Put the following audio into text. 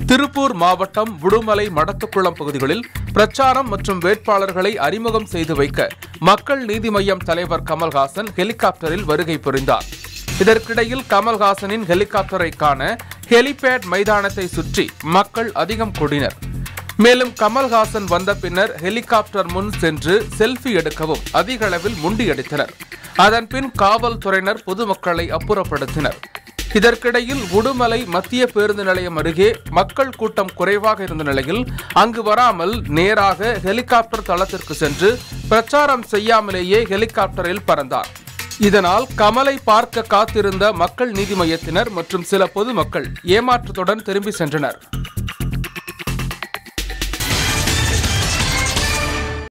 திருப்பூர் மாவட்டம் உடுமலை மடத்துக்குளம் பகுதிகளில் பிரச்சாரம் மற்றும் வேட்பாளர்களை அறிமுகம் செய்து வைக்க மக்கள் நீதி மய்யம் தலைவர் கமல்ஹாசன் ஹெலிகாப்டரில் வருகை புரிந்தார். இதற்கிடையில் கமல்ஹாசனின் ஹெலிகாப்டரை காண ஹெலிபேட் மைதானத்தை சுற்றி மக்கள் அதிகம் கூடினர். மேலும் கமல்ஹாசன் வந்த பின்னர் ஹெலிகாப்டர் முன் சென்று செல்ஃபி எடுக்கவும் அதிக அளவில் முண்டியடித்தனர். அதன்பின் காவல்துறையினர் பொதுமக்களை அப்புறப்படுத்தினர். இதற்கிடையில் உடுமலை மத்திய பேருந்து நிலையம் அருகே மக்கள் கூட்டம் குறைவாக இருந்த நிலையில் அங்கு வராமல் நேராக ஹெலிகாப்டர் தளத்திற்கு சென்று பிரச்சாரம் செய்யாமலேயே ஹெலிகாப்டரில் பறந்தார். இதனால் கமலை பார்க்க காத்திருந்த மக்கள் நீதி மய்யத்தினர் மற்றும் சில பொதுமக்கள் ஏமாற்றத்துடன் திரும்பி சென்றனர்.